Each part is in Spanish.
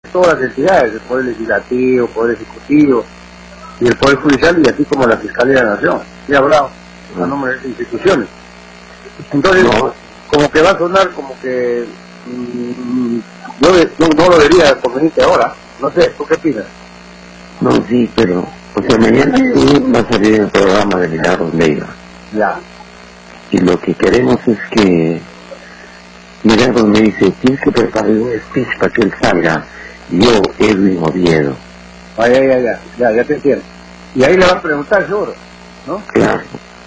todas las entidades, el Poder Legislativo, el Poder Ejecutivo y el Poder Judicial, y así como la Fiscalía de la Nación. Y he hablado a nombre de estas instituciones. Entonces, como que va a sonar como que no lo vería conveniente ahora. No sé, ¿tú qué opinas? No, sí, pero, o sea, mañana va a salir el programa de Milagros Leiva. Ya. Y lo que queremos es que Milagros me dice, tienes que preparar un speech para que él salga. Yo, Edwin Oviedo. Ya te entiendo. Y ahí le va a preguntar seguro, ¿no? Claro.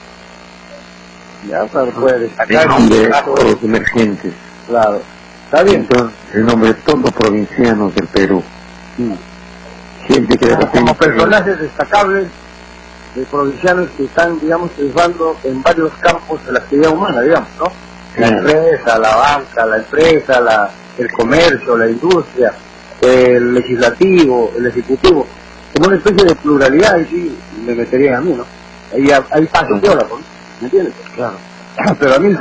Ya, claro, puede destacar. El nombre de todos los emergentes. Claro. Está bien. Entonces, el nombre de todos los provincianos del Perú. Sí. Gente que de repente... Como personajes destacables de provincianos que están, digamos, triunfando en varios campos de la actividad humana, digamos, ¿no? La empresa, la banca, la empresa, el comercio, la industria, el legislativo, el ejecutivo, como una especie de pluralidad, y sí, me meterían a mí, ¿no? Ahí paso piola, ¿no? ¿Me entiendes? Claro. Pero a mí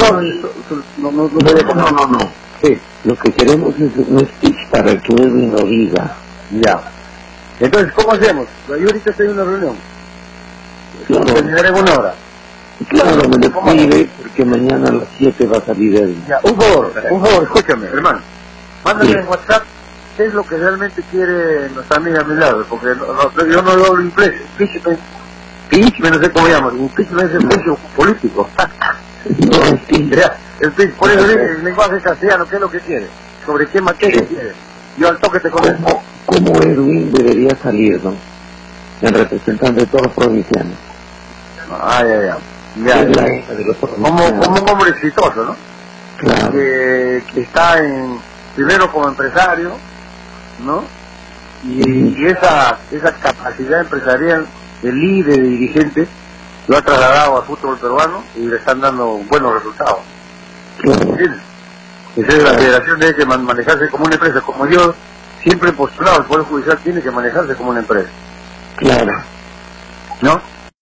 no. Sí. Lo que queremos es un speech para que Edwin lo diga. Ya. Entonces, ¿cómo hacemos? Yo ahorita estoy en una reunión. Claro. Terminaré en 1 hora. Claro, me lo pide porque mañana a las 7 va a salir Edwin. Ya, un favor, escúchame, hermano. Mándame en WhatsApp qué es lo que realmente quiere nuestra amiga Milagros, porque yo no lo hablo inglés. Impeachment, no sé cómo llaman. Impeachment es el juicio político. No, sí. Por eso el lenguaje castellano, ¿qué es lo que quiere? ¿Sobre qué materia quiere? Yo al toque te contesto. ¿Cómo Edwin debería salir, no? En representante de todos los provincianos. Ya. Como un hombre exitoso, ¿no? Claro. Que está primero como empresario, ¿no? Y esa capacidad empresarial de líder y dirigente lo ha trasladado al fútbol peruano y le están dando buenos resultados. Claro. Entonces la federación tiene que manejarse como una empresa, como yo siempre he postulado, el Poder Judicial tiene que manejarse como una empresa. Claro. ¿No?